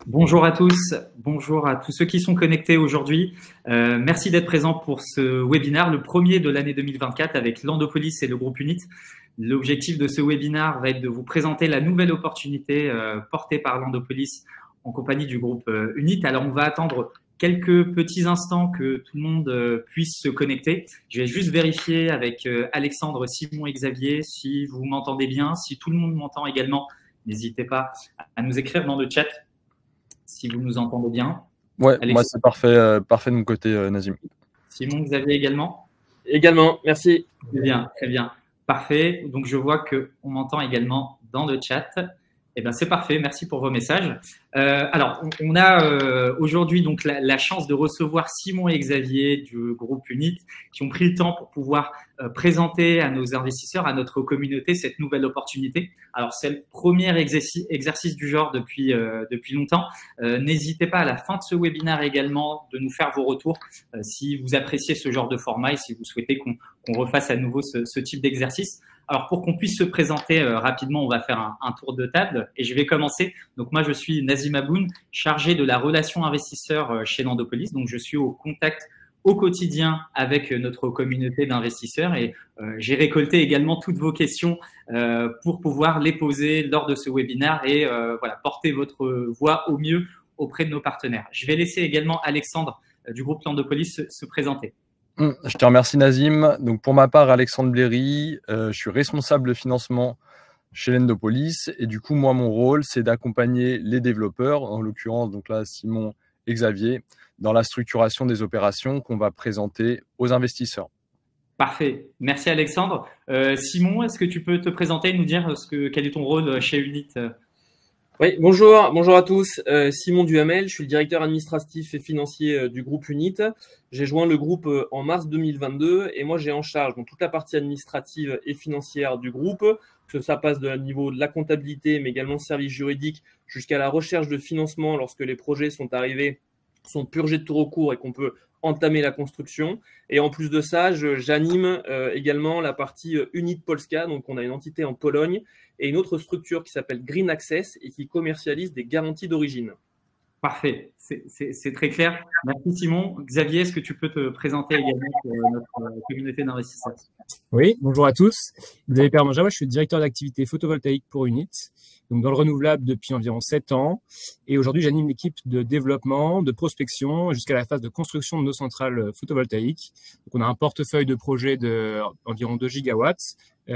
Bonjour à tous, bonjour à tous ceux qui sont connectés aujourd'hui. Merci d'être présents pour ce webinaire, le premier de l'année 2024 avec Landopolis et le groupe UNIT. L'objectif de ce webinaire va être de vous présenter la nouvelle opportunité portée par Landopolis en compagnie du groupe UNIT. Alors, on va attendre quelques petits instants que tout le monde puisse se connecter. Je vais juste vérifier avec Alexandre, Simon et Xavier si vous m'entendez bien, si tout le monde m'entend également. N'hésitez pas à nous écrire dans le chat si vous nous entendez bien. Ouais, moi c'est parfait, parfait de mon côté, Nazim. Simon, Xavier également? Également, merci. Très bien, parfait. Donc je vois qu'on m'entend également dans le chat. Eh bien, c'est parfait. Merci pour vos messages. Alors, on a aujourd'hui donc la chance de recevoir Simon et Xavier du groupe UNIT qui ont pris le temps pour pouvoir présenter à nos investisseurs, à notre communauté, cette nouvelle opportunité. Alors, c'est le premier exercice du genre depuis longtemps. N'hésitez pas à la fin de ce webinaire également de nous faire vos retours si vous appréciez ce genre de format et si vous souhaitez qu'on refasse à nouveau ce type d'exercice. Alors, pour qu'on puisse se présenter rapidement, on va faire un tour de table et je vais commencer. Donc, moi, je suis Nazim Aboun, chargé de la relation investisseur chez Landopolis. Donc, je suis au contact au quotidien avec notre communauté d'investisseurs et j'ai récolté également toutes vos questions pour pouvoir les poser lors de ce webinaire et voilà, porter votre voix au mieux auprès de nos partenaires. Je vais laisser également Alexandre du groupe Landopolis se présenter. Je te remercie Nazim. Donc pour ma part, Alexandre Bléry, je suis responsable de financement chez Landopolis et du coup moi mon rôle c'est d'accompagner les développeurs, en l'occurrence donc là Simon et Xavier, dans la structuration des opérations qu'on va présenter aux investisseurs. Parfait, merci Alexandre. Simon, est-ce que tu peux te présenter et nous dire quel est ton rôle chez UNIT? Oui, bonjour à tous. Simon Duhamel, je suis le directeur administratif et financier du groupe UNIT. J'ai joint le groupe en mars 2022 et moi j'ai en charge donc, toute la partie administrative et financière du groupe, que ça passe de niveau de la comptabilité mais également service juridique jusqu'à la recherche de financement lorsque les projets sont arrivés, sont purgés de tout recours et qu'on peut entamer la construction. Et en plus de ça, j'anime également la partie UNIT Polska. Donc, on a une entité en Pologne et une autre structure qui s'appelle Green Access et qui commercialise des garanties d'origine. Parfait, c'est très clair. Merci Simon. Xavier, est-ce que tu peux te présenter également pour notre communauté d'investisseurs? Oui, bonjour à tous. Xavier Permanja, je suis directeur d'activité photovoltaïque pour UNIT, donc dans le renouvelable depuis environ 7 ans. Et aujourd'hui, j'anime l'équipe de développement, de prospection jusqu'à la phase de construction de nos centrales photovoltaïques. Donc, on a un portefeuille de projets d'environ 2 gigawatts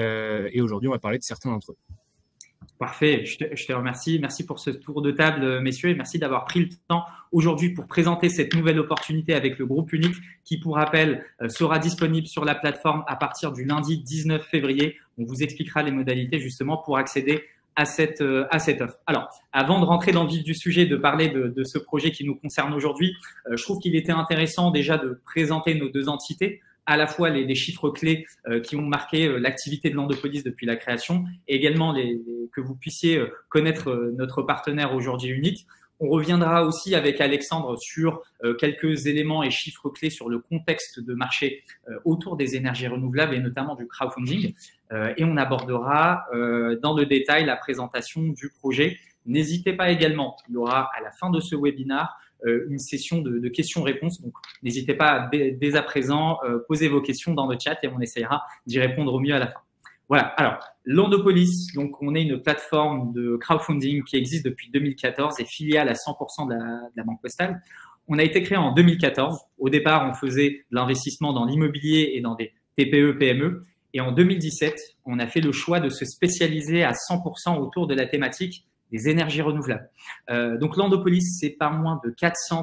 et aujourd'hui, on va parler de certains d'entre eux. Parfait, je te remercie. Merci pour ce tour de table, messieurs, et merci d'avoir pris le temps aujourd'hui pour présenter cette nouvelle opportunité avec le groupe UNIT qui, pour rappel, sera disponible sur la plateforme à partir du lundi 19 février. On vous expliquera les modalités justement pour accéder à cette offre. Alors, avant de rentrer dans le vif du sujet, de parler de ce projet qui nous concerne aujourd'hui, je trouve qu'il était intéressant déjà de présenter nos deux entités, à la fois les chiffres clés qui ont marqué l'activité de Landopolis depuis la création et également que vous puissiez connaître notre partenaire aujourd'hui UNIT. On reviendra aussi avec Alexandre sur quelques éléments et chiffres clés sur le contexte de marché autour des énergies renouvelables et notamment du crowdfunding. Et on abordera dans le détail la présentation du projet. N'hésitez pas également, il y aura à la fin de ce webinaire une session de questions-réponses. Donc, n'hésitez pas à, dès à présent poser vos questions dans le chat et on essayera d'y répondre au mieux à la fin. Voilà. Alors, Landopolis, donc on est une plateforme de crowdfunding qui existe depuis 2014 et filiale à 100% de la Banque Postale. On a été créé en 2014. Au départ, on faisait de l'investissement dans l'immobilier et dans des TPE, PME. Et en 2017, on a fait le choix de se spécialiser à 100% autour de la thématique des énergies renouvelables. Donc, Landopolis, c'est pas moins de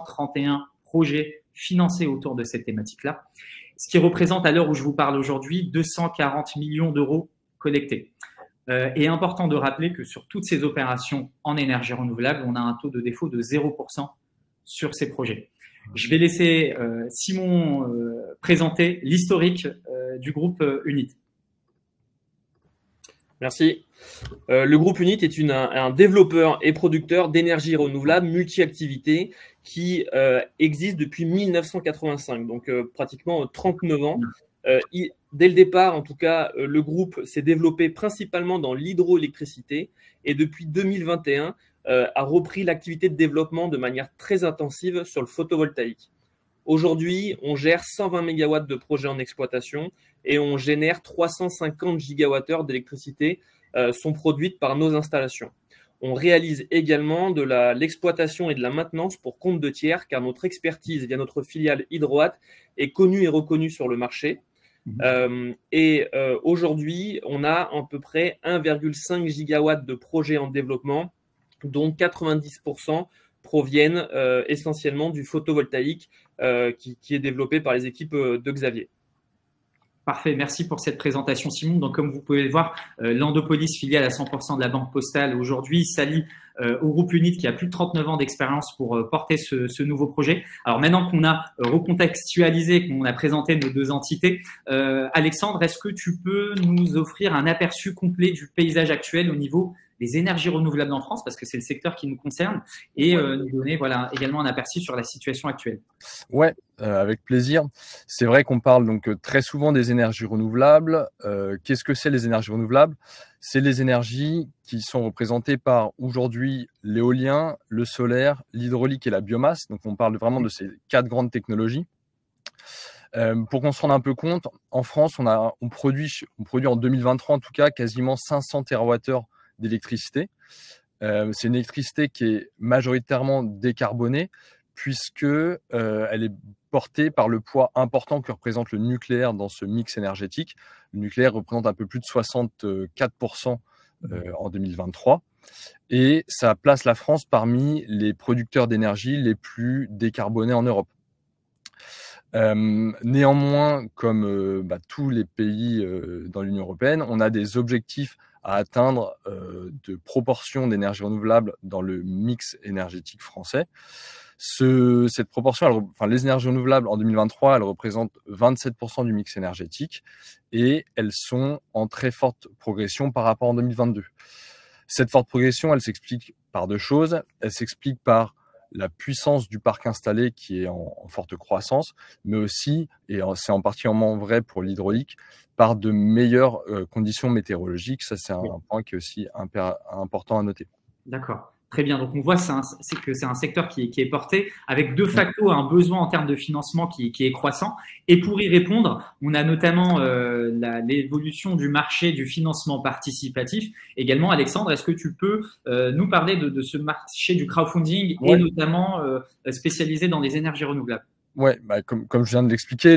431 projets financés autour de cette thématique-là, ce qui représente à l'heure où je vous parle aujourd'hui 240 millions d'euros collectés. Et important de rappeler que sur toutes ces opérations en énergie renouvelable, on a un taux de défaut de 0% sur ces projets. Je vais laisser Simon présenter l'historique du groupe UNIT. Merci. Le groupe UNIT est un développeur et producteur d'énergie renouvelable multi-activité qui existe depuis 1985, donc pratiquement 39 ans. Dès le départ, en tout cas, le groupe s'est développé principalement dans l'hydroélectricité et depuis 2021 a repris l'activité de développement de manière très intensive sur le photovoltaïque. Aujourd'hui, on gère 120 MW de projets en exploitation et on génère 350 gigawattheures d'électricité sont produites par nos installations. On réalise également de l'exploitation et de la maintenance pour compte de tiers, car notre expertise via notre filiale Hydroat est connue et reconnue sur le marché. Aujourd'hui, on a à peu près 1,5 gigawatts de projets en développement, dont 90% proviennent essentiellement du photovoltaïque qui est développé par les équipes de Xavier. Parfait, merci pour cette présentation Simon. Donc comme vous pouvez le voir, Landopolis, filiale à 100% de la Banque Postale, aujourd'hui s'allie au groupe Unit qui a plus de 39 ans d'expérience pour porter ce nouveau projet. Alors maintenant qu'on a recontextualisé, qu'on a présenté nos deux entités, Alexandre, est-ce que tu peux nous offrir un aperçu complet du paysage actuel au niveau des énergies renouvelables en France, parce que c'est le secteur qui nous concerne, et nous donner également un aperçu sur la situation actuelle? Ouais, avec plaisir. C'est vrai qu'on parle donc très souvent des énergies renouvelables. Qu'est-ce que c'est les énergies renouvelables? C'est les énergies qui sont représentées par aujourd'hui l'éolien, le solaire, l'hydraulique et la biomasse. Donc on parle vraiment de ces 4 grandes technologies. Pour qu'on se rende un peu compte, en France, on produit en 2023 en tout cas quasiment 500 TWh d'électricité. C'est une électricité qui est majoritairement décarbonée puisque elle est portée par le poids important que représente le nucléaire dans ce mix énergétique. Le nucléaire représente un peu plus de 64% en 2023 et ça place la France parmi les producteurs d'énergie les plus décarbonés en Europe. Néanmoins, comme tous les pays dans l'Union européenne, on a des objectifs à atteindre de proportion d'énergie renouvelable dans le mix énergétique français. Cette proportion, les énergies renouvelables en 2023, elles représentent 27% du mix énergétique et elles sont en très forte progression par rapport en 2022. Cette forte progression, elle s'explique par 2 choses. Elle s'explique par la puissance du parc installé qui est en forte croissance, mais aussi, et c'est en partie vrai pour l'hydraulique, par de meilleures conditions météorologiques. Ça, c'est un point qui est aussi important à noter. D'accord. Très bien. Donc, on voit que c'est un secteur qui est porté avec de facto un besoin en termes de financement qui est croissant. Et pour y répondre, on a notamment l'évolution du marché du financement participatif. Également, Alexandre, est-ce que tu peux nous parler de ce marché du crowdfunding et notamment spécialisé dans les énergies renouvelables? Ouais, comme je viens de l'expliquer,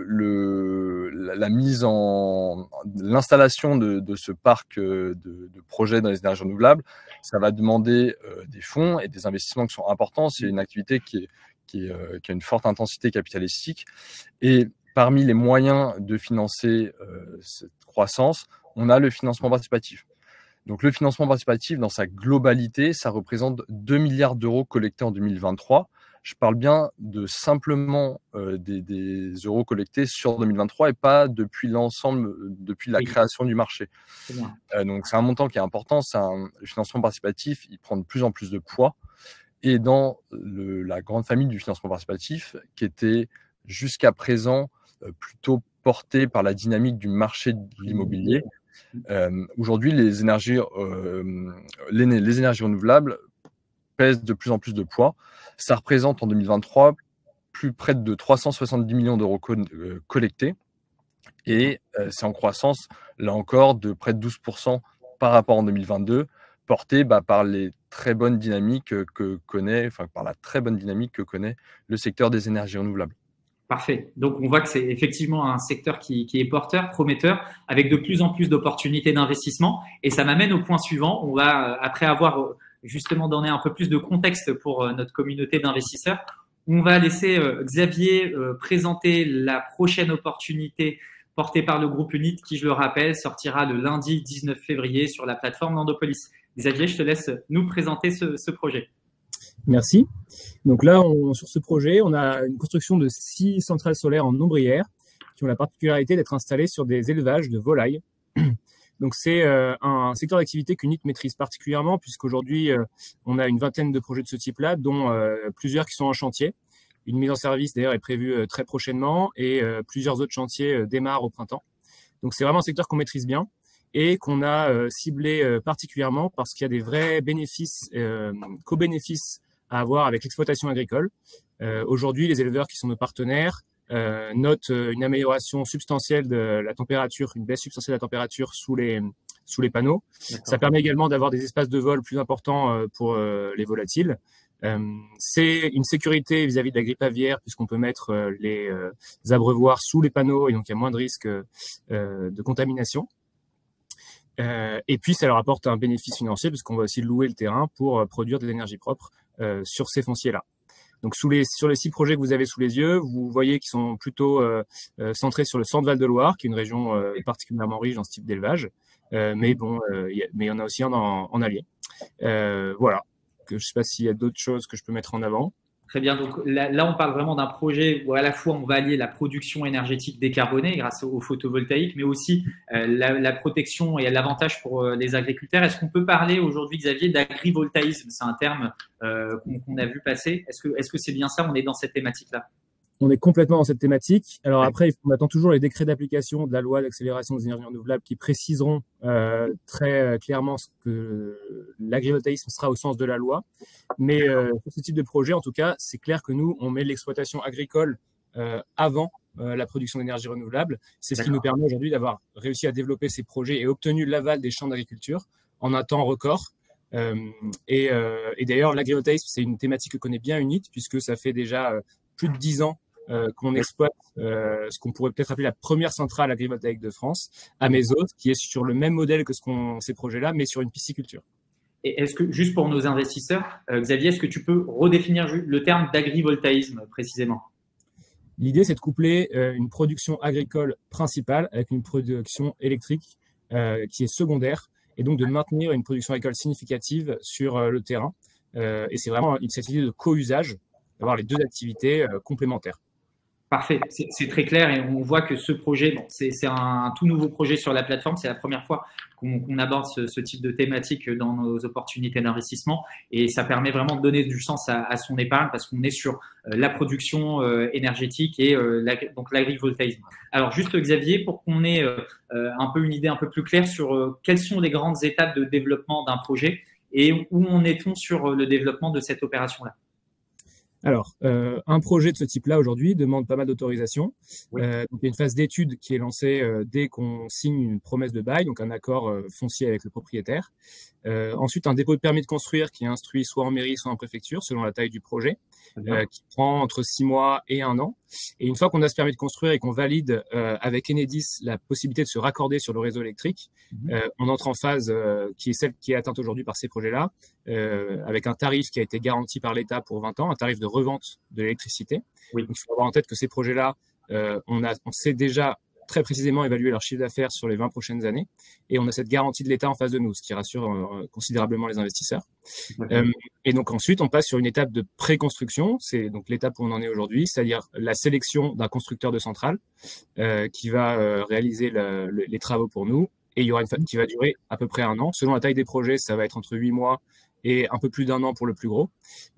l'installation de ce parc de projets dans les énergies renouvelables, ça va demander des fonds et des investissements qui sont importants. C'est une activité qui a une forte intensité capitalistique. Et parmi les moyens de financer cette croissance, on a le financement participatif. Donc le financement participatif, dans sa globalité, ça représente 2 milliards d'euros collectés en 2023. Je parle bien de simplement des euros collectés sur 2023 et pas depuis la création du marché. Donc c'est un montant qui est important. Le financement participatif, il prend de plus en plus de poids. Et dans la grande famille du financement participatif, qui était jusqu'à présent plutôt portée par la dynamique du marché de l'immobilier, aujourd'hui les énergies renouvelables pèsent de plus en plus de poids. Ça représente en 2023 près de 370 millions d'euros collectés et c'est en croissance, là encore, de près de 12% par rapport en 2022, porté par les très bonnes dynamiques par la très bonne dynamique que connaît le secteur des énergies renouvelables. Parfait. Donc, on voit que c'est effectivement un secteur qui est porteur, prometteur, avec de plus en plus d'opportunités d'investissement. Et ça m'amène au point suivant. On va, après avoir justement donné un peu plus de contexte pour notre communauté d'investisseurs, on va laisser Xavier présenter la prochaine opportunité portée par le groupe Unit, qui, je le rappelle, sortira le lundi 19 février sur la plateforme Landopolis. Xavier, je te laisse nous présenter ce projet. Merci. Donc là, sur ce projet, on a une construction de 6 centrales solaires en ombrière qui ont la particularité d'être installées sur des élevages de volailles. Donc c'est un secteur d'activité qu'Unit maîtrise particulièrement puisqu'aujourd'hui, on a une vingtaine de projets de ce type-là, dont plusieurs qui sont en chantier. Une mise en service, d'ailleurs, est prévue très prochainement et plusieurs autres chantiers démarrent au printemps. Donc, c'est vraiment un secteur qu'on maîtrise bien et qu'on a ciblé particulièrement parce qu'il y a des vrais bénéfices, co-bénéfices à avoir avec l'exploitation agricole. Aujourd'hui, les éleveurs qui sont nos partenaires notent une amélioration substantielle de la température, une baisse substantielle de la température sous les panneaux. Ça permet également d'avoir des espaces de vol plus importants pour les volatiles. C'est une sécurité vis-à-vis de la grippe aviaire puisqu'on peut mettre les abreuvoirs sous les panneaux et donc il y a moins de risques de contamination. Et puis ça leur apporte un bénéfice financier puisqu'on va aussi louer le terrain pour produire de l'énergie propre sur ces fonciers-là. Donc sur les 6 projets que vous avez sous les yeux, vous voyez qu'ils sont plutôt centrés sur le Centre-Val de Loire, qui est une région particulièrement riche dans ce type d'élevage. Mais il y en a aussi en Allier. Voilà. Je ne sais pas s'il y a d'autres choses que je peux mettre en avant. Très bien. Donc là, on parle vraiment d'un projet où à la fois on va allier la production énergétique décarbonée grâce au photovoltaïque, mais aussi la protection et l'avantage pour les agriculteurs. Est-ce qu'on peut parler aujourd'hui, Xavier, d'agrivoltaïsme? C'est un terme qu'on a vu passer. Est-ce que c'est bien ça? On est dans cette thématique-là? On est complètement dans cette thématique. Alors après, on attend toujours les décrets d'application de la loi d'accélération des énergies renouvelables qui préciseront très clairement ce que l'agrivoltaïsme sera au sens de la loi. Mais pour ce type de projet, en tout cas, c'est clair que nous, on met l'exploitation agricole avant la production d'énergie renouvelable. C'est ce qui nous permet aujourd'hui d'avoir réussi à développer ces projets et obtenu l'aval des champs d'agriculture en un temps record. Et d'ailleurs, l'agrivoltaïsme, c'est une thématique que connaît bien UNIT puisque ça fait déjà plus de 10 ans qu'on exploite ce qu'on pourrait peut-être appeler la première centrale agrivoltaïque de France, à Mésote, qui est sur le même modèle que ces projets-là, mais sur une pisciculture. Et est-ce que, juste pour nos investisseurs, Xavier, est-ce que tu peux redéfinir le terme d'agrivoltaïsme précisément? L'idée, c'est de coupler une production agricole principale avec une production électrique qui est secondaire, et donc de maintenir une production agricole significative sur le terrain. Et c'est vraiment cette idée de co-usage, d'avoir les deux activités complémentaires. Parfait, c'est très clair et on voit que ce projet, c'est un tout nouveau projet sur la plateforme. C'est la première fois qu'on aborde ce type de thématique dans nos opportunités d'investissement et ça permet vraiment de donner du sens à son épargne parce qu'on est sur la production énergétique et donc l'agrivoltaïsme. Alors juste Xavier, pour qu'on ait un peu une idée un peu plus claire sur quelles sont les grandes étapes de développement d'un projet et où en est-on sur le développement de cette opération-là? Alors, un projet de ce type-là aujourd'hui demande pas mal d'autorisation. Oui. Donc, il y a une phase d'étude qui est lancée dès qu'on signe une promesse de bail, donc un accord foncier avec le propriétaire. Ensuite, un dépôt de permis de construire qui est instruit soit en mairie, soit en préfecture, selon la taille du projet, qui prend entre 6 mois et 1 an. Et une fois qu'on a ce permis de construire et qu'on valide avec Enedis la possibilité de se raccorder sur le réseau électrique, on entre en phase qui est celle qui est atteinte aujourd'hui par ces projets-là, avec un tarif qui a été garanti par l'État pour 20 ans, un tarif de revente de l'électricité. Oui. Donc, il faut avoir en tête que ces projets-là, on sait déjà très précisément évaluer leur chiffre d'affaires sur les 20 prochaines années. Et on a cette garantie de l'État en face de nous, ce qui rassure considérablement les investisseurs. Et donc ensuite, on passe sur une étape de pré-construction. C'est donc l'étape où on en est aujourd'hui, c'est-à-dire la sélection d'un constructeur de centrale qui va réaliser les travaux pour nous. Et il y aura une phase qui va durer à peu près 1 an. Selon la taille des projets, ça va être entre 8 mois et un peu plus d'1 an pour le plus gros.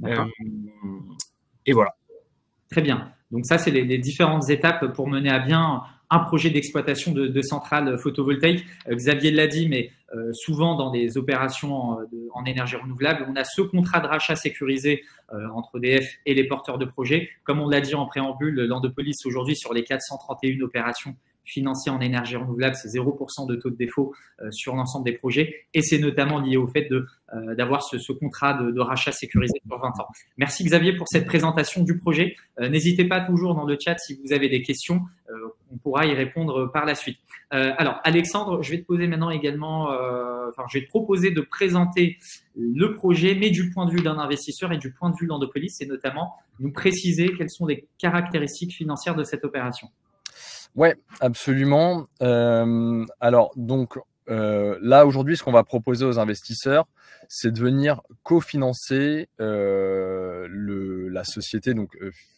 Et voilà. Très bien. Donc ça, c'est les différentes étapes pour mener à bien un projet d'exploitation de centrales photovoltaïques. Xavier l'a dit, mais souvent dans des opérations en énergie renouvelable, on a ce contrat de rachat sécurisé entre EDF et les porteurs de projets. Comme on l'a dit en préambule, Landopolis aujourd'hui sur les 431 opérations financier en énergie renouvelable, c'est 0% de taux de défaut sur l'ensemble des projets et c'est notamment lié au fait d'avoir ce contrat de rachat sécurisé sur 20 ans. Merci Xavier pour cette présentation du projet. N'hésitez pas toujours dans le chat si vous avez des questions, on pourra y répondre par la suite. Alors Alexandre, je vais te poser maintenant également, je vais te proposer de présenter le projet, mais du point de vue d'un investisseur et du point de vue de Landopolis, et notamment nous préciser quelles sont les caractéristiques financières de cette opération. Ouais, absolument. Alors, donc, là, aujourd'hui, ce qu'on va proposer aux investisseurs, c'est de venir cofinancer la société, donc,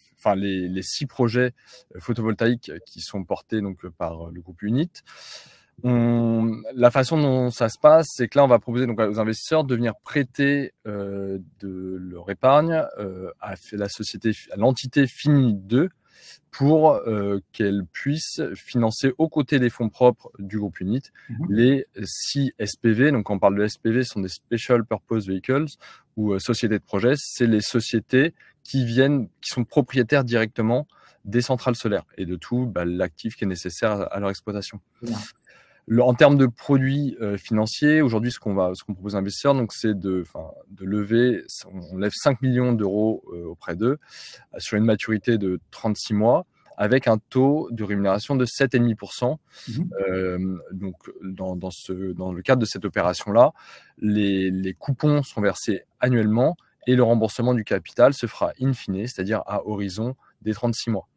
les 6 projets photovoltaïques qui sont portés donc, par le groupe UNIT. La façon dont ça se passe, c'est que là, on va proposer donc aux investisseurs de venir prêter de leur épargne à la société, à l'entité Finunit 2 pour qu'elle puisse financer aux côtés des fonds propres du groupe Unit les 6 SPV. Donc, quand on parle de SPV, ce sont des Special Purpose Vehicles ou sociétés de projet. C'est les sociétés qui sont propriétaires directement des centrales solaires et de tout l'actif qui est nécessaire à leur exploitation. Bien. En termes de produits financiers, aujourd'hui, ce qu'on propose aux investisseurs, donc, c'est de lever, on lève 5 millions d'euros auprès d'eux sur une maturité de 36 mois avec un taux de rémunération de 7,5%. Donc, dans le cadre de cette opération-là, les coupons sont versés annuellement et le remboursement du capital se fera in fine, c'est-à-dire à horizon des 36 mois.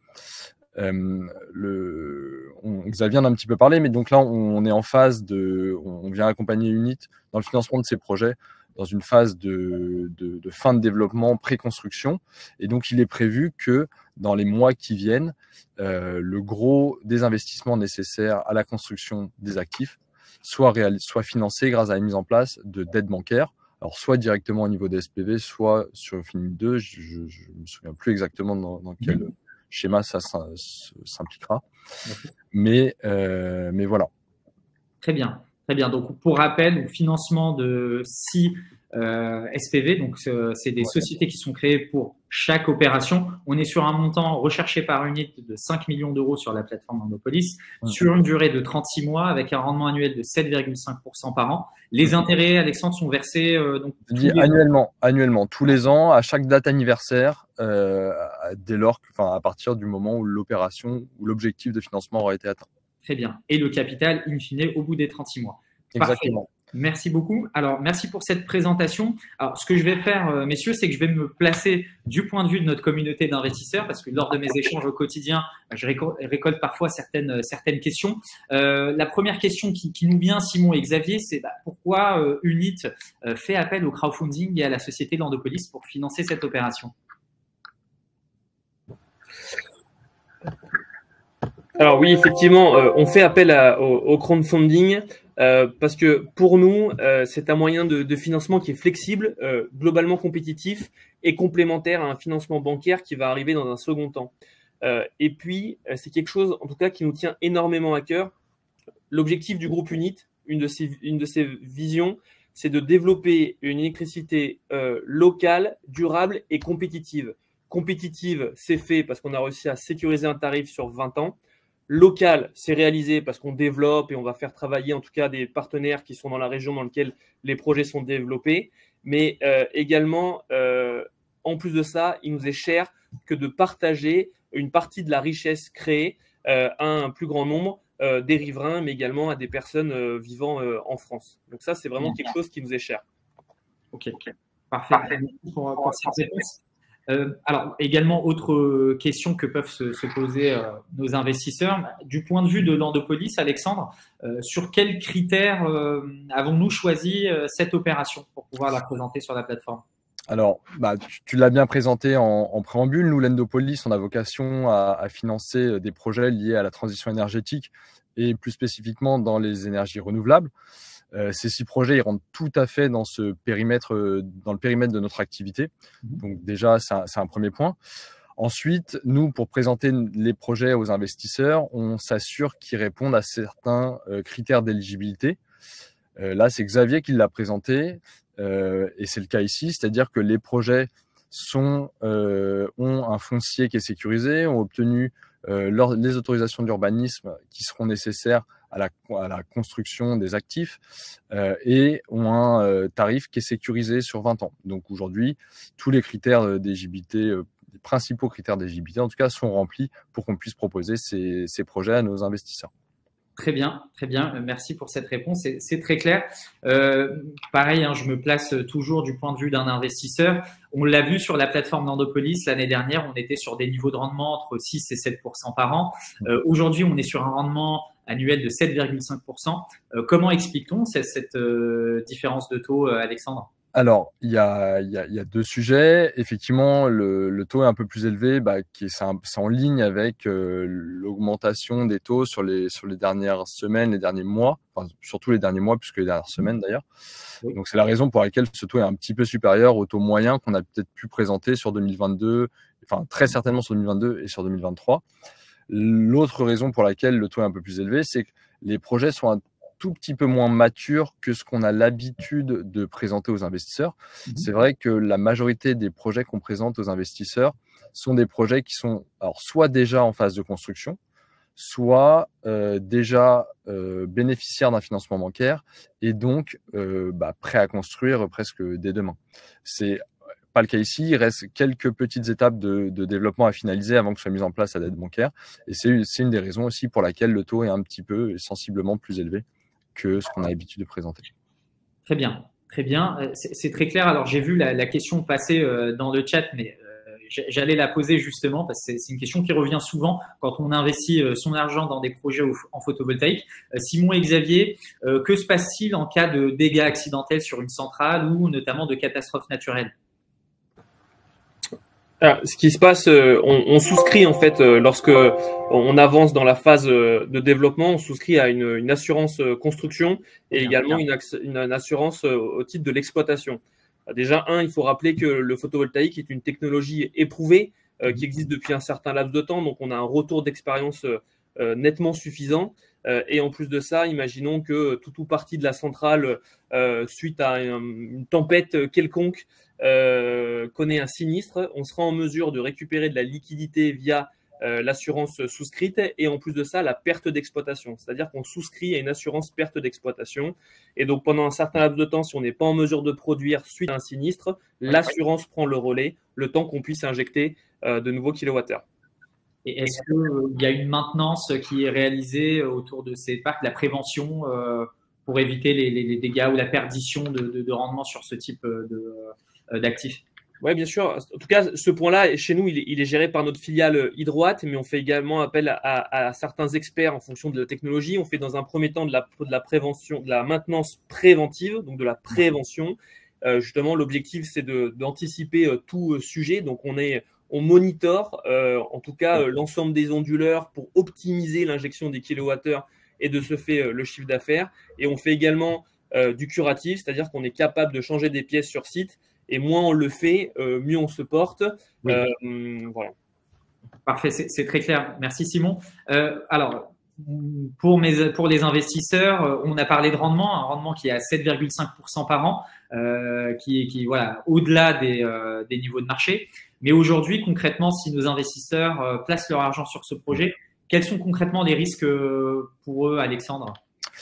Xavier en a un petit peu parlé, mais donc là, on est en phase on vient accompagner Unit dans le financement de ces projets dans une phase de fin de développement, pré-construction. Et donc, il est prévu que dans les mois qui viennent, le gros des investissements nécessaires à la construction des actifs soit financé grâce à la mise en place de dettes bancaires. Alors, soit directement au niveau des SPV, soit sur Finunit 2, je ne me souviens plus exactement dans quel schéma ça s'impliquera. Mais voilà. Très bien. Très bien. Donc, pour rappel, financement de 6 SPV, donc c'est des sociétés qui sont créées pour chaque opération. On est sur un montant recherché par Unit de 5 millions d'euros sur la plateforme Nandopolis, sur une durée de 36 mois avec un rendement annuel de 7,5% par an. Les intérêts, Alexandre, sont versés annuellement, tous les ans, à chaque date anniversaire, à partir du moment où l'opération ou l'objectif de financement aura été atteint. Très bien. Et le capital, in fine, au bout des 36 mois. Exactement. Parfait. Merci beaucoup. Alors, merci pour cette présentation. Alors, ce que je vais faire, messieurs, c'est que je vais me placer du point de vue de notre communauté d'investisseurs, parce que lors de mes échanges au quotidien, je récolte parfois certaines questions. La première question qui nous vient, Simon et Xavier, c'est pourquoi Unit fait appel au crowdfunding et à la société Nandopolis pour financer cette opération? Alors oui, effectivement, on fait appel au crowdfunding parce que pour nous, c'est un moyen de financement qui est flexible, globalement compétitif et complémentaire à un financement bancaire qui va arriver dans un second temps. Et puis, c'est quelque chose, en tout cas, qui nous tient énormément à cœur. L'objectif du groupe Unit, une de ses visions, c'est de développer une électricité locale, durable et compétitive. Compétitive, c'est fait parce qu'on a réussi à sécuriser un tarif sur 20 ans. Local, c'est réalisé parce qu'on développe et on va faire travailler en tout cas des partenaires qui sont dans la région dans laquelle les projets sont développés. Mais également, en plus de ça, il nous est cher que de partager une partie de la richesse créée à un plus grand nombre des riverains, mais également à des personnes vivant en France. Donc ça, c'est vraiment quelque chose qui nous est cher. Ok, parfait. Merci pour cette réponse. Alors, également, autre question que peuvent se poser nos investisseurs. Du point de vue de Nandopolis, Alexandre, sur quels critères avons-nous choisi cette opération pour pouvoir la présenter sur la plateforme? Alors, tu l'as bien présenté en préambule. Nous, Nandopolis, on a vocation à financer des projets liés à la transition énergétique et plus spécifiquement dans les énergies renouvelables. Ces 6 projets, ils rentrent tout à fait dans le périmètre de notre activité. Donc déjà, c'est un premier point. Ensuite, nous, pour présenter les projets aux investisseurs, on s'assure qu'ils répondent à certains critères d'éligibilité. Là, c'est Xavier qui l'a présenté, et c'est le cas ici, c'est-à-dire que les projets ont un foncier qui est sécurisé, ont obtenu les autorisations d'urbanisme qui seront nécessaires à la construction des actifs et ont un tarif qui est sécurisé sur 20 ans. Donc aujourd'hui, tous les critères d'éligibilité, les principaux critères d'éligibilité en tout cas, sont remplis pour qu'on puisse proposer ces projets à nos investisseurs. Très bien, très bien. Merci pour cette réponse. C'est très clair. Pareil, je me place toujours du point de vue d'un investisseur. On l'a vu sur la plateforme Nandopolis l'année dernière, on était sur des niveaux de rendement entre 6 et 7% par an. Aujourd'hui, on est sur un rendement annuel de 7,5%. Comment explique-t-on cette différence de taux, Alexandre? Alors, il y a deux sujets. Effectivement, le taux est un peu plus élevé, c'est en ligne avec l'augmentation des taux sur les dernières semaines, les derniers mois, enfin, surtout les derniers mois, plus que les dernières semaines d'ailleurs. Oui. Donc, c'est la raison pour laquelle ce taux est un petit peu supérieur au taux moyen qu'on a peut-être pu présenter sur 2022, enfin très certainement sur 2022 et sur 2023. L'autre raison pour laquelle le taux est un peu plus élevé, c'est que les projets sont un tout petit peu moins mature que ce qu'on a l'habitude de présenter aux investisseurs. C'est vrai que la majorité des projets qu'on présente aux investisseurs sont des projets qui sont alors soit déjà en phase de construction, soit déjà bénéficiaires d'un financement bancaire et donc prêts à construire presque dès demain. C'est pas le cas ici, il reste quelques petites étapes de développement à finaliser avant que soit mise en place la dette bancaire. Et c'est une des raisons aussi pour laquelle le taux est un petit peu sensiblement plus élevé que ce qu'on a l'habitude de présenter. Très bien, très bien. C'est très clair. Alors, j'ai vu la question passer dans le chat, mais j'allais la poser justement parce que c'est une question qui revient souvent quand on investit son argent dans des projets en photovoltaïque. Simon et Xavier, que se passe-t-il en cas de dégâts accidentels sur une centrale ou notamment de catastrophes naturelles ? Alors, ce qui se passe, on souscrit en fait lorsque on avance dans la phase de développement, on souscrit à une assurance construction et également une assurance au titre de l'exploitation. Déjà, il faut rappeler que le photovoltaïque est une technologie éprouvée qui existe depuis un certain laps de temps, donc on a un retour d'expérience nettement suffisant. Et en plus de ça, imaginons que tout ou partie de la centrale, suite à une tempête quelconque, connaît un sinistre, on sera en mesure de récupérer de la liquidité via l'assurance souscrite et en plus de ça, la perte d'exploitation. C'est-à-dire qu'on souscrit à une assurance perte d'exploitation. Et donc, pendant un certain laps de temps, si on n'est pas en mesure de produire suite à un sinistre, l'assurance prend le relais le temps qu'on puisse injecter de nouveaux kilowattheures. Et est-ce qu'il y a une maintenance qui est réalisée autour de ces parcs, la prévention pour éviter les dégâts ou la perdition de rendement sur ce type d'actifs? Oui, bien sûr. En tout cas, ce point-là, chez nous, il est géré par notre filiale Hydroat, mais on fait également appel à certains experts en fonction de la technologie. On fait dans un premier temps de la prévention, de la maintenance préventive, donc de la prévention. Justement, l'objectif, c'est d'anticiper tout sujet. Donc, on monitore en tout cas l'ensemble des onduleurs pour optimiser l'injection des kilowattheures et de ce fait le chiffre d'affaires. Et on fait également du curatif, c'est-à-dire qu'on est capable de changer des pièces sur site. Et moins on le fait, mieux on se porte. Oui. Voilà. Parfait, c'est très clair. Merci Simon. Alors, pour les investisseurs, on a parlé de rendement, un rendement qui est à 7,5% par an, qui voilà, au-delà des niveaux de marché. Mais aujourd'hui, concrètement, si nos investisseurs placent leur argent sur ce projet, quels sont concrètement les risques pour eux, Alexandre ?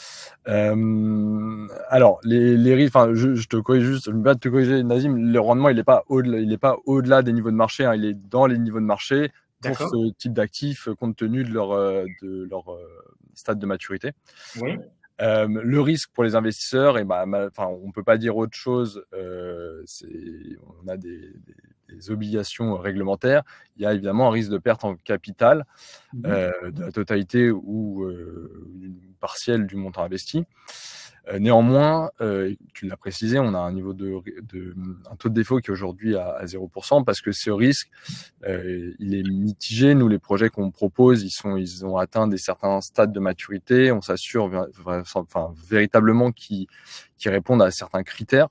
Alors, les risques, enfin, je te corrige juste, je me permets de te corriger, Nazim, le rendement, il n'est pas au-delà des niveaux de marché, hein, il est dans les niveaux de marché pour ce type d'actifs compte tenu de leur stade de maturité. Oui. Le risque pour les investisseurs, on ne peut pas dire autre chose, on a des obligations réglementaires. Il y a évidemment un risque de perte en capital de la totalité ou partielle du montant investi. Néanmoins, tu l'as précisé, on a un niveau un taux de défaut qui est aujourd'hui à 0% parce que ce risque, il est mitigé. Nous, les projets qu'on propose, ils ont atteint certains stades de maturité. On s'assure véritablement qu'ils répondent à certains critères.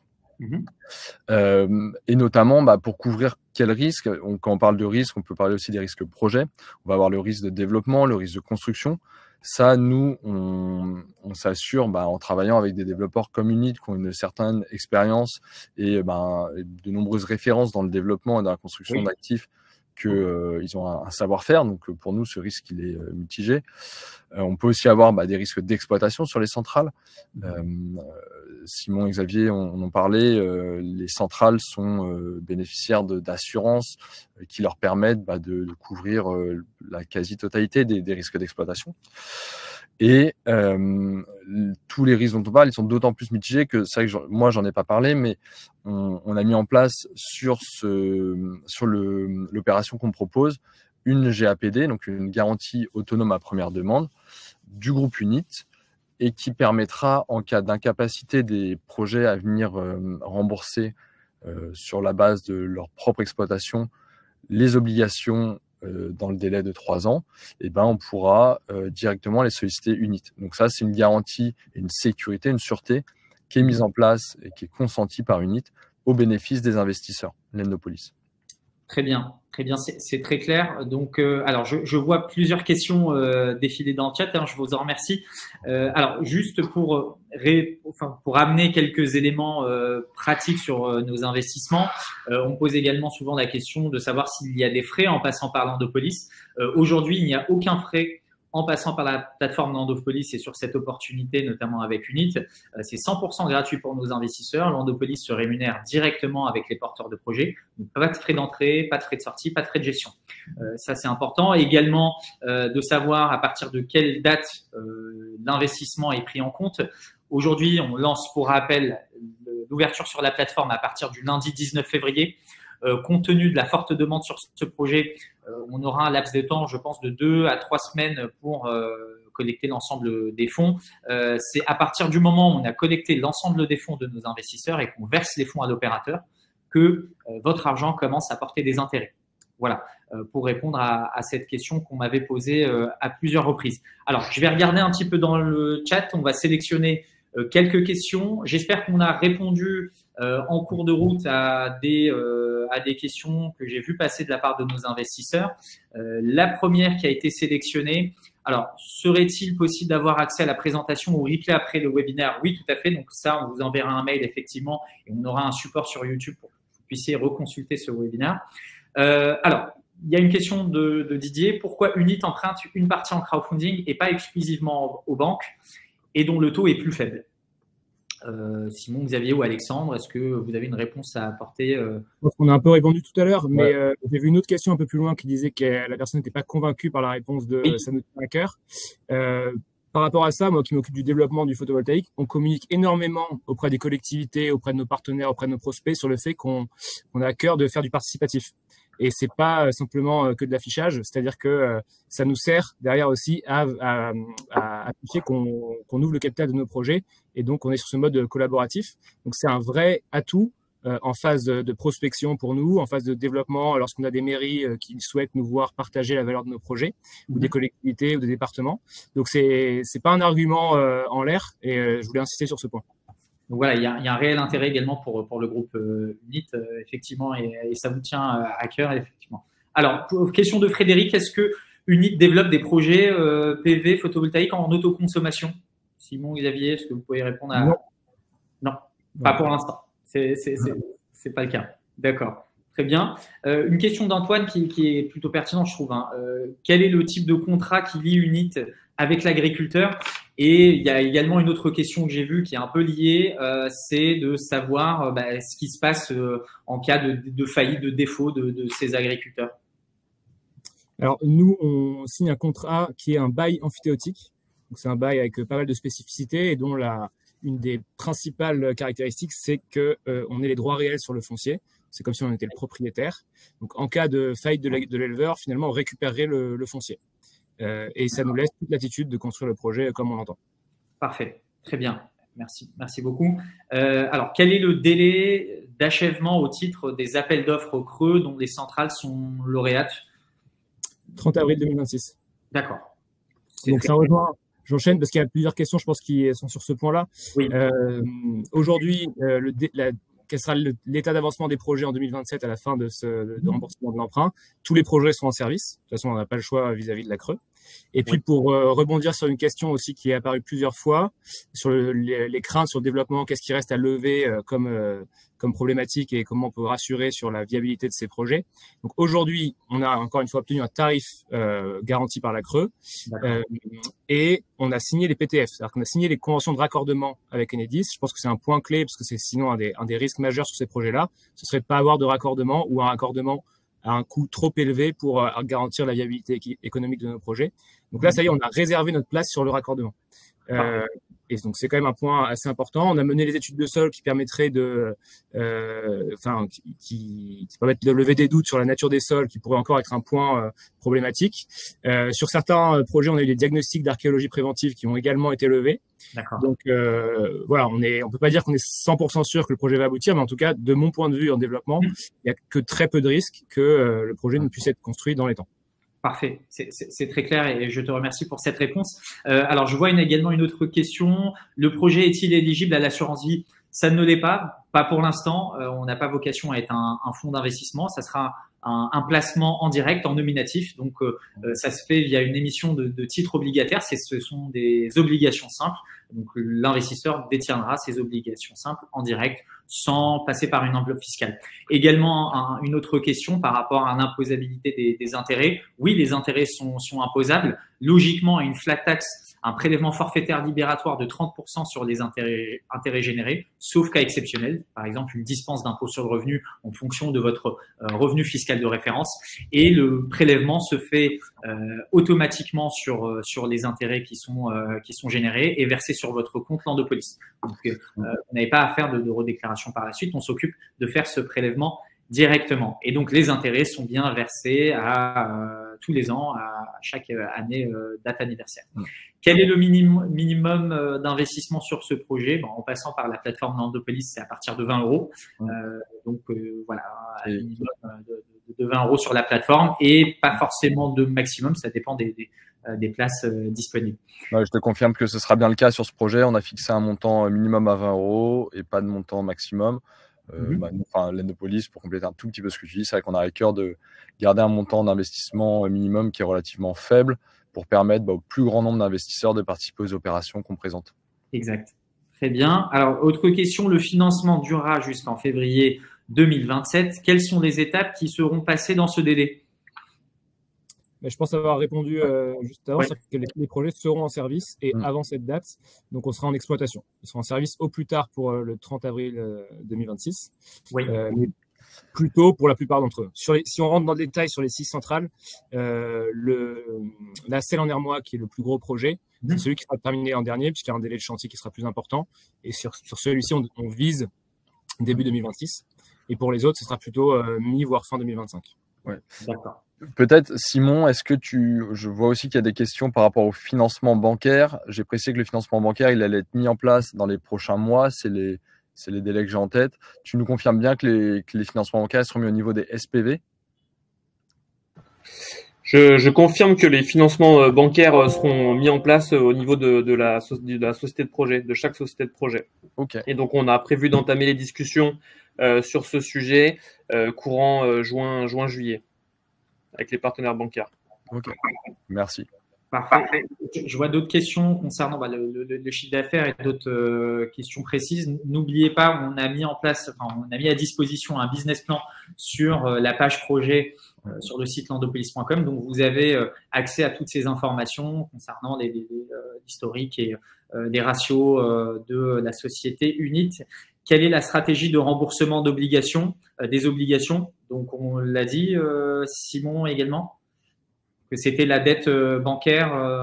Et notamment pour couvrir quel risque, quand on parle de risque, on peut parler aussi des risques projets. On va avoir le risque de développement, le risque de construction. Ça, nous, on s'assure en travaillant avec des développeurs comme Unit qui ont une certaine expérience et de nombreuses références dans le développement et dans la construction d'actifs qu'ils ont un savoir-faire. Donc, pour nous, ce risque, il est mitigé. On peut aussi avoir des risques d'exploitation sur les centrales. Simon et Xavier en ont parlé. Les centrales sont bénéficiaires d'assurances qui leur permettent de couvrir la quasi-totalité des risques d'exploitation. Et tous les risques dont on parle, ils sont d'autant plus mitigés que c'est vrai que moi, j'en ai pas parlé, mais on a mis en place sur l'opération qu'on propose une GAPD, donc une garantie autonome à première demande du groupe Unit. et qui permettra, en cas d'incapacité des projets à venir rembourser sur la base de leur propre exploitation les obligations dans le délai de 3 ans, et ben on pourra directement les solliciter UNIT. Donc ça, c'est une garantie, une sécurité, une sûreté qui est mise en place et qui est consentie par UNIT au bénéfice des investisseurs, l'Endopolis. Très bien, c'est très clair. Donc, alors, je vois plusieurs questions défiler dans le chat. Hein, je vous en remercie. Alors, juste pour amener quelques éléments pratiques sur nos investissements, on pose également souvent la question de savoir s'il y a des frais en passant par l'Endopolis. Aujourd'hui, il n'y a aucun frais en passant par la plateforme d'Endopolis et sur cette opportunité, notamment avec UNIT. C'est 100% gratuit pour nos investisseurs. L'Endopolis se rémunère directement avec les porteurs de projets. Donc, pas de frais d'entrée, pas de frais de sortie, pas de frais de gestion. Ça, c'est important. Également, de savoir à partir de quelle date l'investissement est pris en compte. Aujourd'hui, on lance pour rappel l'ouverture sur la plateforme à partir du lundi 19 février. Compte tenu de la forte demande sur ce projet, on aura un laps de temps, je pense, de 2 à 3 semaines pour collecter l'ensemble des fonds. C'est à partir du moment où on a collecté l'ensemble des fonds de nos investisseurs et qu'on verse les fonds à l'opérateur que votre argent commence à porter des intérêts. Voilà, pour répondre à cette question qu'on m'avait posée à plusieurs reprises. Alors, je vais regarder un petit peu dans le chat. On va sélectionner quelques questions. J'espère qu'on a répondu en cours de route à des questions que j'ai vues passer de la part de nos investisseurs. La première qui a été sélectionnée, alors, serait-il possible d'avoir accès à la présentation ou replay après le webinaire? Oui, tout à fait. Donc ça, on vous enverra un mail effectivement et on aura un support sur YouTube pour que vous puissiez reconsulter ce webinaire. Alors, il y a une question de Didier. Pourquoi UNIT emprunte une partie en crowdfunding et pas exclusivement aux banques et dont le taux est plus faible? Simon, Xavier ou Alexandre, est-ce que vous avez une réponse à apporter? On a un peu répondu tout à l'heure, mais j'ai vu une autre question un peu plus loin qui disait que la personne n'était pas convaincue par la réponse de ça nous tient à cœur. Par rapport à ça, moi qui m'occupe du développement du photovoltaïque, on communique énormément auprès des collectivités, auprès de nos partenaires, auprès de nos prospects sur le fait qu'on a à cœur de faire du participatif. Et c'est pas simplement que de l'affichage, c'est-à-dire que ça nous sert derrière aussi à afficher qu'on ouvre le capital de nos projets et donc on est sur ce mode collaboratif. Donc c'est un vrai atout en phase de prospection pour nous, en phase de développement lorsqu'on a des mairies qui souhaitent nous voir partager la valeur de nos projets ou des collectivités ou des départements. Donc c'est pas un argument en l'air et je voulais insister sur ce point. Donc voilà, il y a un réel intérêt également pour le groupe UNIT, effectivement, et ça vous tient à cœur, effectivement. Alors, question de Frédéric, est-ce que UNIT développe des projets PV photovoltaïques en autoconsommation? Simon, Xavier, est-ce que vous pouvez répondre à… Non, pas pour l'instant. C'est pas le cas. D'accord. Très bien. Une question d'Antoine qui est plutôt pertinente, je trouve. Quel est le type de contrat qui lie UNIT avec l'agriculteur? Et il y a également une autre question que j'ai vue qui est un peu liée, c'est de savoir ce qui se passe en cas de faillite, de défaut de ces agriculteurs. Alors, nous, on signe un contrat qui est un bail amphithéotique. Donc, c'est un bail avec pas mal de spécificités et dont une des principales caractéristiques, c'est qu'on ait les droits réels sur le foncier. C'est comme si on était le propriétaire. Donc, en cas de faillite de l'éleveur, finalement, on récupérerait le foncier. Et ça nous laisse toute latitude de construire le projet comme on l'entend. Parfait, très bien. Merci beaucoup. Alors, quel est le délai d'achèvement au titre des appels d'offres au creux dont les centrales sont lauréates? 30 avril 2026. D'accord. Donc, ça rejoint. J'enchaîne parce qu'il y a plusieurs questions, je pense, qui sont sur ce point-là. Oui. Aujourd'hui, quel sera l'état d'avancement des projets en 2027 à la fin de remboursement de l'emprunt? Tous les projets sont en service. De toute façon, on n'a pas le choix vis-à-vis de la Creux. Et puis, pour rebondir sur une question aussi qui est apparue plusieurs fois, sur les craintes sur le développement, qu'est-ce qui reste à lever comme problématique et comment on peut rassurer sur la viabilité de ces projets. Donc aujourd'hui, on a encore une fois obtenu un tarif garanti par la Creux et on a signé les PTF, c'est-à-dire qu'on a signé les conventions de raccordement avec Enedis. Je pense que c'est un point clé parce que c'est sinon un des risques majeurs sur ces projets-là. Ce serait de pas avoir de raccordement ou un raccordement à un coût trop élevé pour garantir la viabilité économique de nos projets. Donc là, ça y est, on a réservé notre place sur le raccordement. Et donc, c'est quand même un point assez important. On a mené les études de sol qui permettraient qui permettent de lever des doutes sur la nature des sols, qui pourrait encore être un point problématique. Sur certains projets, on a eu des diagnostics d'archéologie préventive qui ont également été levés. Donc, voilà, on peut pas dire qu'on est 100% sûr que le projet va aboutir, mais en tout cas, de mon point de vue en développement, il y a que très peu de risques que le projet ne puisse être construit dans les temps. Parfait, c'est très clair et je te remercie pour cette réponse. Alors, je vois également une autre question. Le projet est-il éligible à l'assurance vie? Ça ne l'est pas pour l'instant. On n'a pas vocation à être un fonds d'investissement. Ça sera un placement en direct, en nominatif. Donc, ça se fait via une émission de titres obligataires. Ce sont des obligations simples. Donc, l'investisseur détiendra ces obligations simples en direct sans passer par une enveloppe fiscale. Également, une autre question par rapport à l'imposabilité des intérêts. Oui, les intérêts sont imposables. Logiquement, une flat tax, un prélèvement forfaitaire libératoire de 30% sur les intérêts générés, sauf cas exceptionnel, par exemple une dispense d'impôt sur le revenu en fonction de votre revenu fiscal de référence. Et le prélèvement se fait automatiquement sur les intérêts qui sont générés et versés sur votre compte Landopolis. Donc, vous n'avez pas à faire de redéclaration par la suite. On s'occupe de faire ce prélèvement directement. Et donc, les intérêts sont bien versés tous les ans, à chaque année date anniversaire. Quel est le minimum d'investissement sur ce projet? En passant par la plateforme Landopolis, c'est à partir de 20 €. Donc, voilà, un minimum de 20 € sur la plateforme et pas forcément de maximum. Ça dépend des places disponibles. Je te confirme que ce sera bien le cas sur ce projet. On a fixé un montant minimum à 20 € et pas de montant maximum. Landopolis, pour compléter un tout petit peu ce que tu dis, c'est vrai qu'on a à cœur de garder un montant d'investissement minimum qui est relativement faible pour permettre au plus grand nombre d'investisseurs de participer aux opérations qu'on présente. Exact. Très bien. Alors, autre question, le financement durera jusqu'en février 2027. Quelles sont les étapes qui seront passées dans ce délai? Je pense avoir répondu juste avant, c'est-à-dire que les projets seront en service et avant cette date, donc on sera en exploitation. Ils seront en service au plus tard pour le 30 avril 2026, mais plus tôt pour la plupart d'entre eux. Si on rentre dans le détail sur les 6 centrales, la Celle en Hermois, qui est le plus gros projet, c'est celui qui sera terminé en dernier, puisqu'il y a un délai de chantier qui sera plus important. Et sur celui-ci, on vise début 2026. Et pour les autres, ce sera plutôt mi, voire fin 2025. D'accord. Peut-être, Simon, je vois aussi qu'il y a des questions par rapport au financement bancaire. J'ai précisé que le financement bancaire, il allait être mis en place dans les prochains mois. C'est les délais que j'ai en tête. Tu nous confirmes bien que les financements bancaires seront mis au niveau des SPV? Je confirme que les financements bancaires seront mis en place au niveau de la société de projet, de chaque société de projet. Et donc, on a prévu d'entamer les discussions sur ce sujet courant juin-juillet avec les partenaires bancaires. Merci. Parfait. Je vois d'autres questions concernant le chiffre d'affaires et d'autres questions précises. N'oubliez pas, on a mis à disposition un business plan sur la page projet sur le site landopolis.com. Donc, vous avez accès à toutes ces informations concernant l'historique et les ratios de la société UNIT. Quelle est la stratégie de remboursement des obligations? Donc, on l'a dit, Simon également, que c'était la dette bancaire.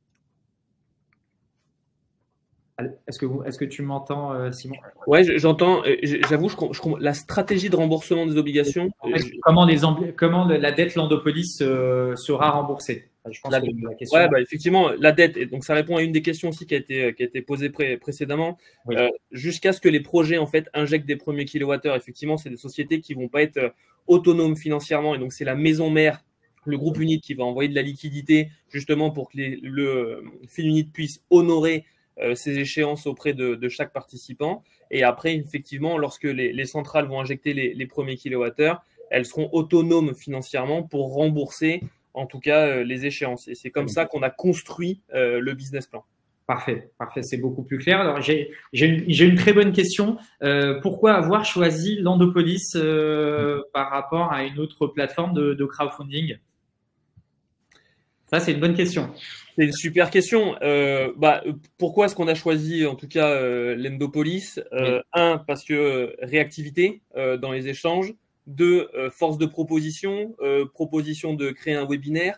Est-ce que tu m'entends, Simon? Ouais, j'entends. J'avoue, la stratégie de remboursement des obligations. Comment la dette Landopolis sera remboursée? Je pense que la question. Effectivement, la dette. Et donc, ça répond à une des questions aussi qui a été posée précédemment. Jusqu'à ce que les projets en fait injectent des premiers kilowattheures. Effectivement, c'est des sociétés qui vont pas être autonomes financièrement. Et donc, c'est la maison mère, le groupe UNIT, qui va envoyer de la liquidité justement pour que le FinUnit puisse honorer ces échéances auprès de chaque participant. Et après, effectivement, lorsque les centrales vont injecter les premiers kilowattheures, elles seront autonomes financièrement pour rembourser, en tout cas, les échéances. Et c'est comme ça qu'on a construit le business plan. Parfait, c'est beaucoup plus clair. Alors, j'ai une très bonne question. Pourquoi avoir choisi Landopolis par rapport à une autre plateforme de crowdfunding? Ça, c'est une bonne question. C'est une super question. Pourquoi est-ce qu'on a choisi, en tout cas, Landopolis? Un, parce que réactivité dans les échanges. 2, force de proposition de créer un webinaire.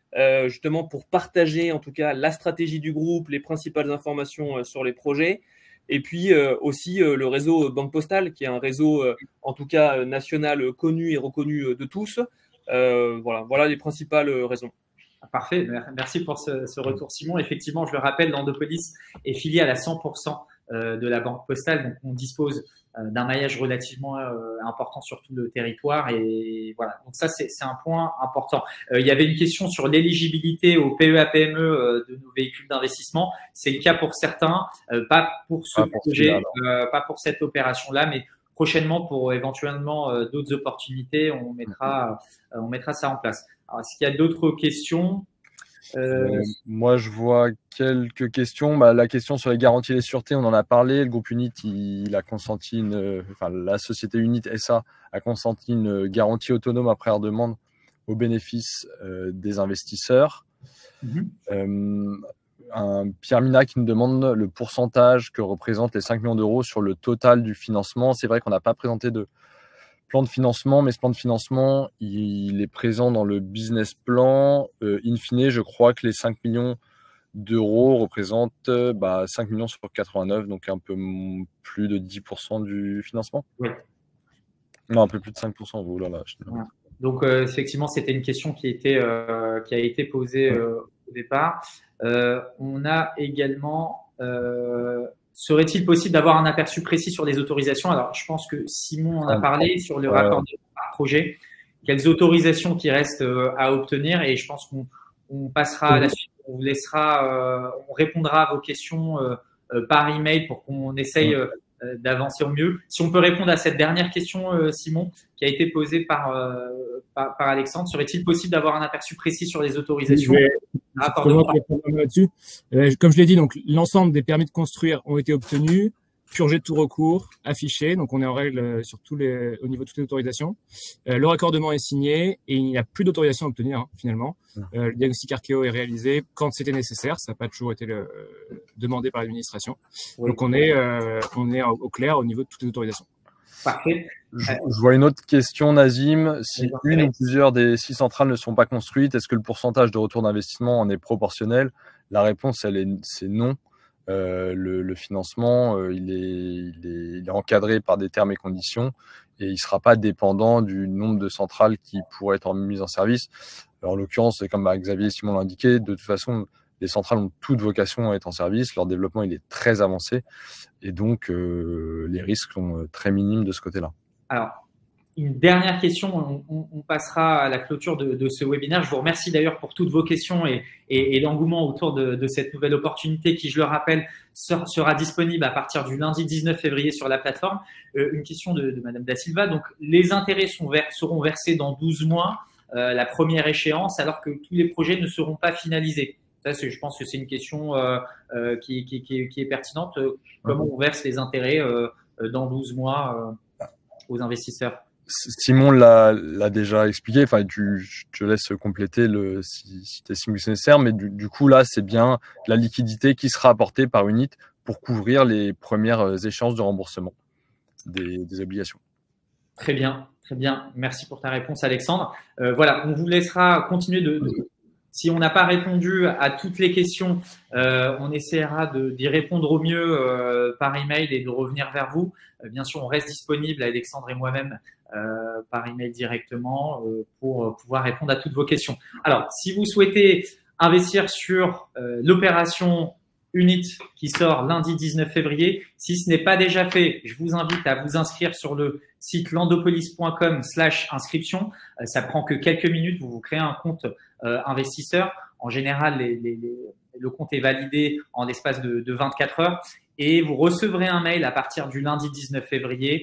justement pour partager en tout cas la stratégie du groupe, les principales informations sur les projets. Et puis aussi le réseau Banque Postale, qui est un réseau en tout cas national connu et reconnu de tous. Voilà les principales raisons. Parfait, merci pour ce retour Simon. Effectivement, je le rappelle, Landopolis est filiale à 100% de la Banque Postale, donc on dispose d'un maillage relativement important sur tout le territoire et voilà. Donc ça, c'est un point important. Il y avait une question sur l'éligibilité au PEA-PME de nos véhicules d'investissement. C'est le cas pour certains, pas pour ce projet, pas pour cette opération-là, mais prochainement pour éventuellement d'autres opportunités, on mettra ça en place. Alors, est-ce qu'il y a d'autres questions? Moi, je vois quelques questions. La question sur les garanties et les sûretés, on en a parlé. Le groupe Unit, il a consenti la société Unit SA a consenti une garantie autonome après leur demande au bénéfice des investisseurs. Pierre Mina qui nous demande le pourcentage que représentent les 5 millions d'euros sur le total du financement. C'est vrai qu'on n'a pas présenté de plan de financement, mais ce plan de financement, il est présent dans le business plan. In fine, je crois que les 5 millions d'euros représentent 5 millions sur 89, donc un peu plus de 10% du financement. Oui. Non, un peu plus de 5%. Oh là là, ouais. Donc, effectivement, c'était une question qui a été posée au départ. On a également... serait-il possible d'avoir un aperçu précis sur les autorisations? Alors, je pense que Simon en a parlé sur le raccordement par projet. Quelles autorisations qui restent à obtenir? Et je pense qu'on passera à la suite. On vous laissera, on répondra à vos questions par email pour qu'on essaye d'avancer au mieux. Si on peut répondre à cette dernière question, Simon, qui a été posée par Alexandre, serait-il possible d'avoir un aperçu précis sur les autorisations? Comme je l'ai dit, donc l'ensemble des permis de construire ont été obtenus, purgés de tout recours, affichés. Donc on est en règle sur au niveau de toutes les autorisations. Le raccordement est signé et il n'y a plus d'autorisation à obtenir finalement. Le diagnostic archéo est réalisé quand c'était nécessaire. Ça n'a pas toujours été demandé par l'administration. Oui. Donc on est au clair au niveau de toutes les autorisations. Parfait. Je vois une autre question, Nazim. Si une ou plusieurs des 6 centrales ne sont pas construites, est-ce que le pourcentage de retour d'investissement en est proportionnel? La réponse, c'est non. Le financement, il est encadré par des termes et conditions et il ne sera pas dépendant du nombre de centrales qui pourraient être mises en service. Alors, en l'occurrence, comme Xavier et Simon l'ont indiqué, de toute façon, les centrales ont toute vocation à être en service. Leur développement, il est très avancé et donc les risques sont très minimes de ce côté-là. Alors, une dernière question, on passera à la clôture de ce webinaire. Je vous remercie d'ailleurs pour toutes vos questions et l'engouement autour de cette nouvelle opportunité qui, je le rappelle, sera disponible à partir du lundi 19 février sur la plateforme. Une question de Madame Da Silva. Donc, les intérêts seront versés dans 12 mois, la première échéance, alors que tous les projets ne seront pas finalisés. Ça, je pense que c'est une question qui est pertinente. Comment on verse les intérêts dans 12 mois aux investisseurs? Simon l'a déjà expliqué. Enfin, je te laisse compléter si tu estimes que c'est nécessaire. Mais du coup, là, c'est bien la liquidité qui sera apportée par Unit pour couvrir les premières échéances de remboursement des obligations. Très bien, très bien. Merci pour ta réponse, Alexandre. Voilà, on vous laissera continuer si on n'a pas répondu à toutes les questions, on essaiera d'y répondre au mieux par email et de revenir vers vous. Bien sûr, on reste disponible, Alexandre et moi-même, par email directement pour pouvoir répondre à toutes vos questions. Alors, si vous souhaitez investir sur l'opération Unit qui sort lundi 19 février, si ce n'est pas déjà fait, je vous invite à vous inscrire sur le site landopolis.com/inscription. Ça prend que quelques minutes, vous créez un compte investisseur. En général, le compte est validé en l'espace de 24 heures et vous recevrez un mail à partir du lundi 19 février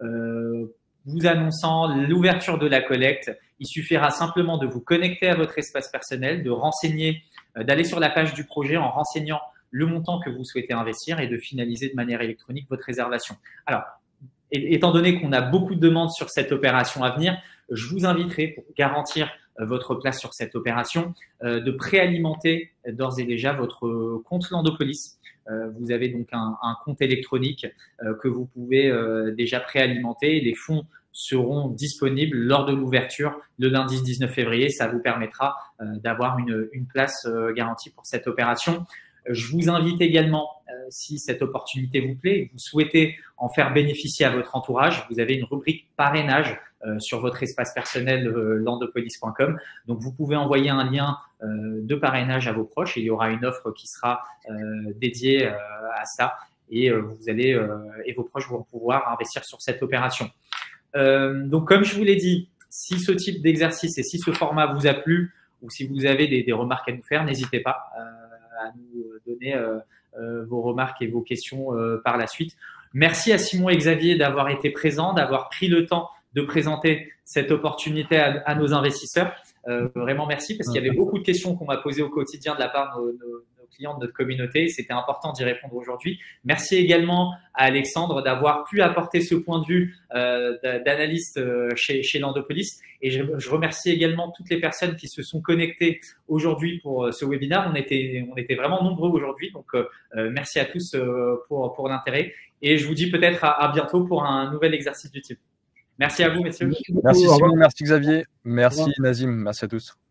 vous annonçant l'ouverture de la collecte. Il suffira simplement de vous connecter à votre espace personnel, d'aller sur la page du projet en renseignant le montant que vous souhaitez investir et de finaliser de manière électronique votre réservation. Alors, étant donné qu'on a beaucoup de demandes sur cette opération à venir, je vous inviterai, pour garantir votre place sur cette opération, de préalimenter d'ores et déjà votre compte Landopolis. Vous avez donc un compte électronique que vous pouvez déjà préalimenter. Les fonds seront disponibles lors de l'ouverture le lundi 19 février. Ça vous permettra d'avoir une place garantie pour cette opération. Je vous invite également, si cette opportunité vous plaît et que vous souhaitez en faire bénéficier à votre entourage, vous avez une rubrique parrainage sur votre espace personnel landopolis.com. Donc, vous pouvez envoyer un lien de parrainage à vos proches et il y aura une offre qui sera dédiée à ça et et vos proches vont pouvoir investir sur cette opération. Donc, comme je vous l'ai dit, si ce type d'exercice et si ce format vous a plu ou si vous avez des remarques à nous faire, n'hésitez pas à nous donner vos remarques et vos questions par la suite. Merci à Simon et Xavier d'avoir été présents, d'avoir pris le temps de présenter cette opportunité à nos investisseurs. Vraiment merci parce qu'il y avait beaucoup de questions qu'on m'a posées au quotidien de la part de nos clients de notre communauté. C'était important d'y répondre aujourd'hui. Merci également à Alexandre d'avoir pu apporter ce point de vue d'analyste chez Landopolis. Et je remercie également toutes les personnes qui se sont connectées aujourd'hui pour ce webinaire. On était vraiment nombreux aujourd'hui. Donc, merci à tous pour l'intérêt. Et je vous dis peut-être à bientôt pour un nouvel exercice du type. Merci à vous, messieurs. Merci Simon, merci Xavier, merci Nazim, merci à tous.